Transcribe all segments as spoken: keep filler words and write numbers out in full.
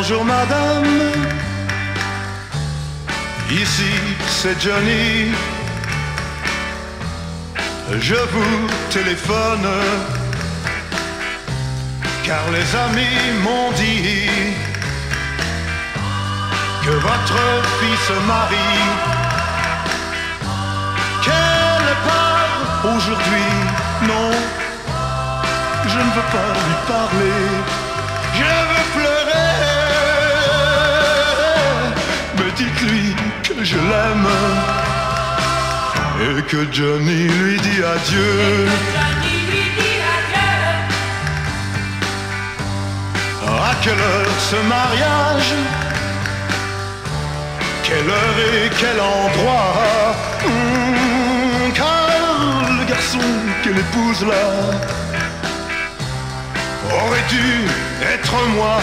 Bonjour madame, ici c'est Johnny. Je vous téléphone car les amis m'ont dit que votre fille se marie, qu'elle part aujourd'hui. Non, je ne veux pas lui parler, je veux pleurer. Mais dites-lui que je l'aime et que Johnny lui dit adieu. À quelle heure ce mariage? Quelle heure et quel endroit? mmh, Car le garçon qu'elle épouse là aurait dû être moi.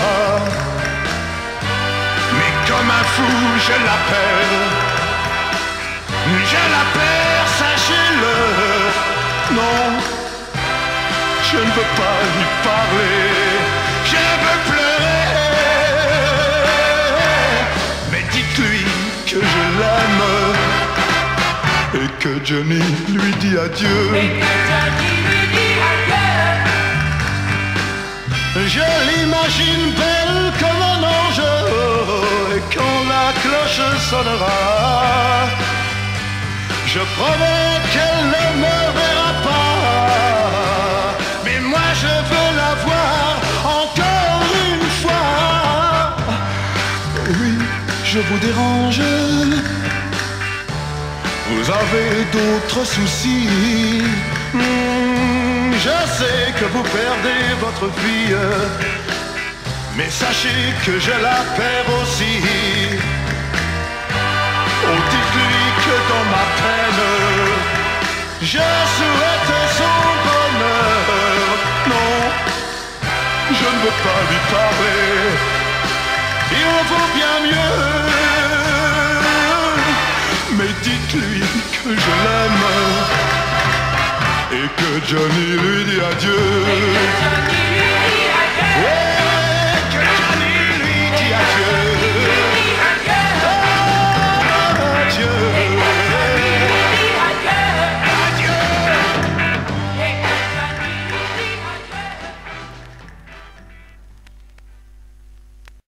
Mais comme un fou je la perds, je la perds, sachez-le. Non, je ne veux pas lui parler, je veux pleurer. Mais dites-lui que je l'aime et que Johnny lui dit adieu. Et que Johnny lui dit adieu. Je l'imagine belle comme un ange, et quand la cloche sonnera, je promets qu'elle ne me verra pas. Mais moi je veux la voir encore une fois. Oui, je vous dérange, vous avez d'autres soucis. Mmh, je sais que vous perdez votre fille, mais sachez que je la perds aussi. Oh, dites-lui que dans ma peine, je souhaite son bonheur. Non, je ne veux pas lui parler, il vaut bien mieux. Mais dites-lui que je l'aime et que Johnny lui dit adieu.